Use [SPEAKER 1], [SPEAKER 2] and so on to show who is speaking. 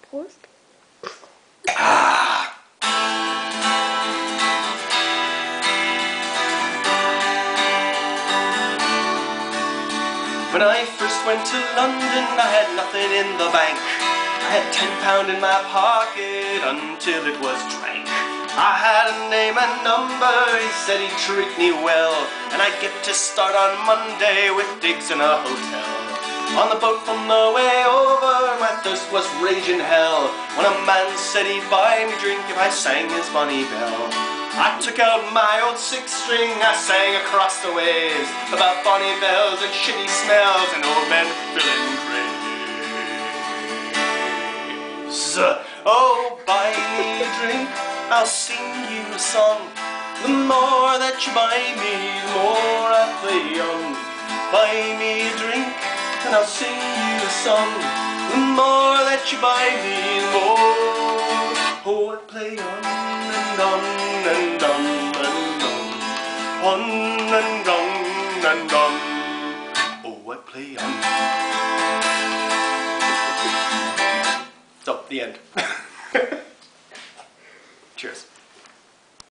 [SPEAKER 1] Prost.
[SPEAKER 2] When I first went to London, I had nothing in the bank. I had £10 in my pocket until it was drank. I had a name and number, he said he'd treat me well, and I'd get to start on Monday with digs in a hotel. On the boat from the way over, my thirst was raging hell, when a man said he'd buy me drink if I sang his bonny bell. I took out my old six-string, I sang across the waves about bonny bells and shitty smells and old men filling graves. Oh, buy me a drink, I'll sing you a song. The more that you buy me, the more I play on. Buy me a drink and I'll sing you a song. The more that you buy me, the more. Oh, I play on and on and on and on. On and on and on. Oh, I play on. So, the end. Cheers.